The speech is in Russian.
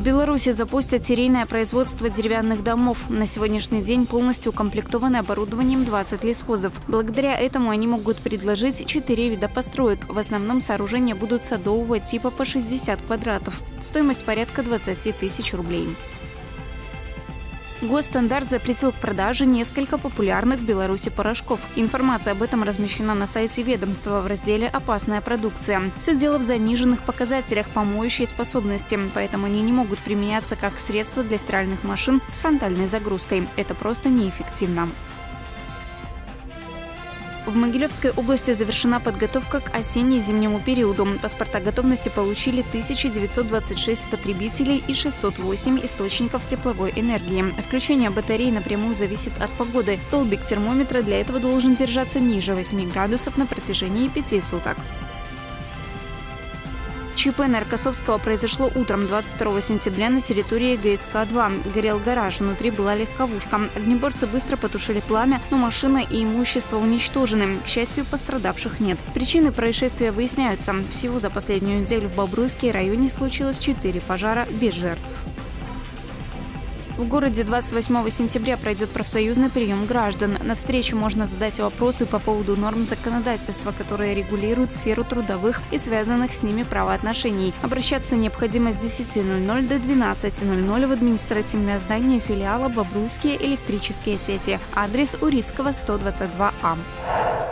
Беларуси запустят серийное производство деревянных домов. На сегодняшний день полностью укомплектованы оборудованием 20 лесхозов. Благодаря этому они могут предложить 4 вида построек. В основном сооружения будут садового типа по 60 квадратов. Стоимость порядка 20 тысяч рублей. Госстандарт запретил к продаже несколько популярных в Беларуси порошков. Информация об этом размещена на сайте ведомства в разделе «Опасная продукция». Все дело в заниженных показателях по моющей способности, поэтому они не могут применяться как средство для стиральных машин с фронтальной загрузкой. Это просто неэффективно. В Могилевской области завершена подготовка к осенне-зимнему периоду. Паспорта готовности получили 1926 потребителей и 608 источников тепловой энергии. Отключение батарей напрямую зависит от погоды. Столбик термометра для этого должен держаться ниже 8 градусов на протяжении 5 суток. ЧП на Рокоссовского произошло утром 22 сентября на территории ГСК-2. Горел гараж, внутри была легковушка. Огнеборцы быстро потушили пламя, но машина и имущество уничтожены. К счастью, пострадавших нет. Причины происшествия выясняются. Всего за последнюю неделю в Бобруйске районе случилось 4 пожара без жертв. В городе 28 сентября пройдет профсоюзный прием граждан. На встречу можно задать вопросы по поводу норм законодательства, которые регулируют сферу трудовых и связанных с ними правоотношений. Обращаться необходимо с 10:00 до 12:00 в административное здание филиала «Бобруйские электрические сети». Адрес Урицкого, 122А.